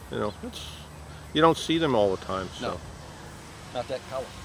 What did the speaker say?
You know, you don't see them all the time. So. No, not that color.